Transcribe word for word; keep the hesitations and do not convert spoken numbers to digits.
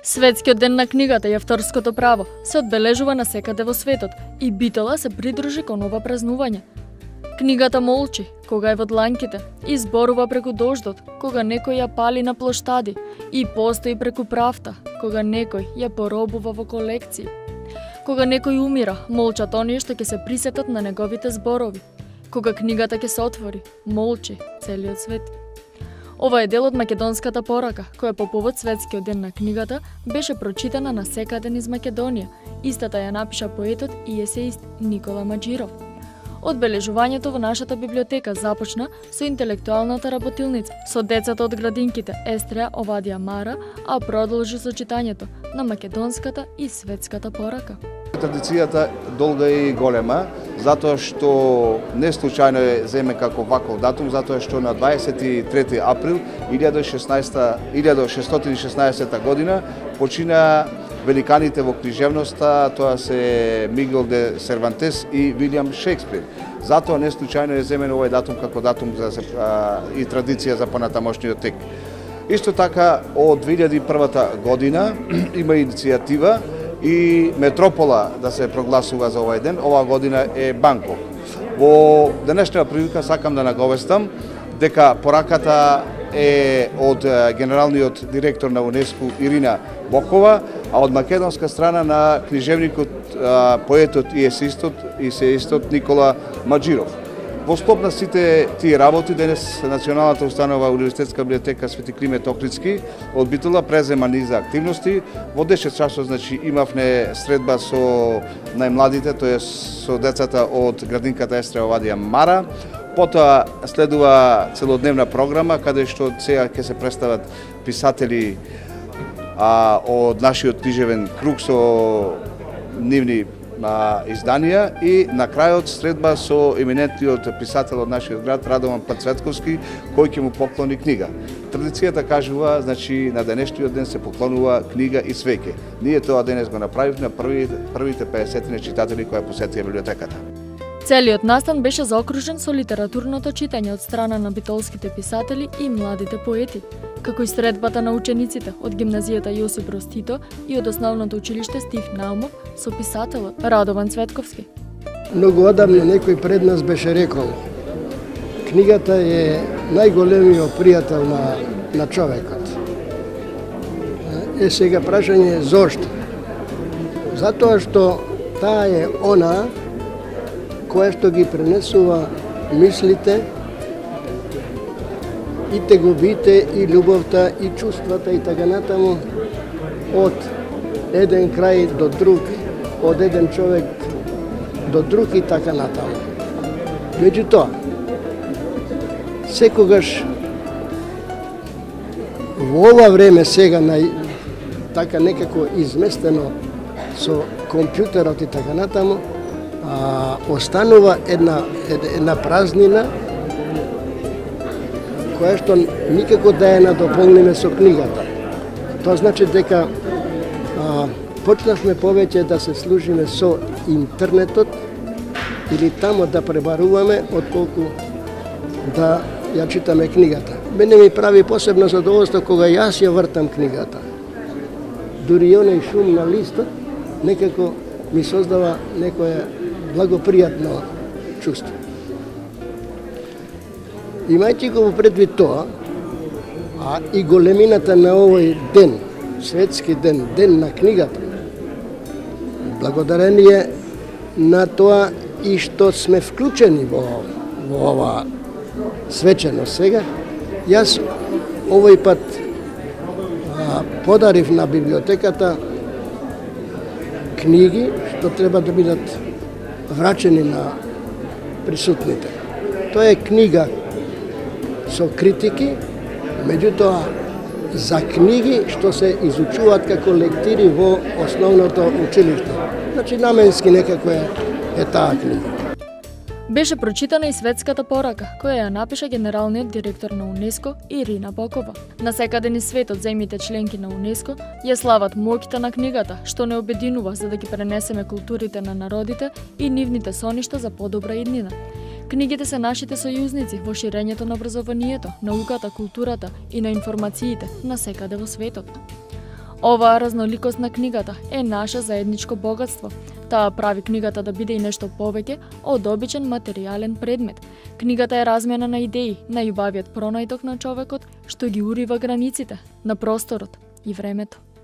Светскиот ден на книгата и авторското право се одбележува насекаде во светот и Битола се придружи кон ова празнување. Книгата молчи кога е во дланките и зборува преку дождот кога некој ја пали на плоштади и постои преку правта кога некој ја поробува во колекции. Кога некој умира, молчат оние што ќе се присетат на неговите зборови. Кога книгата ќе се отвори, молчи целиот свет. Ова е дел од македонската порака, која по повод Светскиот ден на книгата беше прочитана на секаден из Македонија. Истата ја напиша поетот и есеист Никола Маџиров. Одбележувањето во нашата библиотека започна со интелектуалната работилница, со децата од градинките Естреја, Овадија, Мара, а продолжи со читањето на македонската и светската порака. Традицијата долга и голема, затоа што не случајно е земе како ваков датум, затоа што на дваесет и трети април илјада шестстотини и шеснаесетта година почина великаните во книжевноста, тоа се Мигел де Сервантес и Вилијам Шекспир. Затоа не случајно е земен овој датум како датум за а, и традиција за понатамошниот тек. Исто така од две илјади и прва година има иницијатива и метропола да се прогласува за овој ден. Оваа година е Банкок. Во денешната прилика сакам да наговестам дека пораката е од генералниот директор на УНЕСКО Ирина Бокова, а од македонска страна на книжевникот, поетот и есеистот, есеистот Никола Маџиров. Во склоп на сите тие работи, денес Националната установа Универзитетска библиотека Свети Климет Охридски од Битола презема низа активности. Во десет часот значи имавме средба со најмладите, тоа е со децата од градинката Естреја, Овадија, Мара. Потоа следува целодневна програма каде што сега ќе се представат писатели а, од нашиот книжевен круг со нивни а, изданија и на крајот средба со еминентниот писател од нашиот град Радован Пацветковски, кој ќе му поклони книга. Традицијата кажува, значи на денешниот ден се поклонува книга и свеќе. Ние тоа денес го направивме на првите, првите педесет читатели кои посетија библиотеката. Целиот настан беше заокружен со литературното читање од страна на битолските писатели и младите поети, како и средбата на учениците од гимназијата Јосип Броз Тито и од основното училиште Стив Наумов со писателот Радован Цветковски. Многу одамна некој пред нас беше рекол: книгата е најголемиот пријател на, на човекот. Е, сега прашање е зошто? Затоа што таа е она која што ги пренесува мислите и тегобите, и љубовта, и чувствата, и така натаму, од еден крај до друг, од еден човек до друг и така натаму. Меѓутоа, секогаш во ова време сега, на, така некако изместено со компјутерот и така натаму, А, останува една, една празнина која што никако да ја надополниме со книгата. Тоа значи дека а, почнавме повеќе да се служиме со интернетот или тамо да пребаруваме отколку да ја читаме книгата. Мене ми прави посебно задоволство кога јас ја вртам книгата. Дури оној шум на листот некако ми создава некоја благопријатно чувство. Имајќи го во предвид тоа, а и големината на овој ден, светски ден, ден на книгата, благодарение на тоа и што сме вклучени во, во ова свеченост сега, јас овој пат а, подарив на библиотеката книги што треба да бидат врачени на присутните. Тоа е книга со критики, меѓутоа за книги што се изучуваат како лектири во основното училиште. Значи наменски некако е, е таа книга. Беше прочитана и светската порака, која ја напиша генералниот директор на УНЕСКО Ирина Бокова. Насекаде низ светот земјите членки на УНЕСКО ја слават моќта на книгата, што не обединува за да ги пренесеме културите на народите и нивните соништа за подобра иднина. Книгите се нашите сојузници во ширењето на образованието, науката, културата и на информациите насекаде во светот. Оваа разноликост на книгата е наше заедничко богатство. Таа прави книгата да биде и нешто повеќе од обичен материјален предмет. Книгата е размена на идеи, најубавиот пронајдок на човекот што ги урива границите на просторот и времето.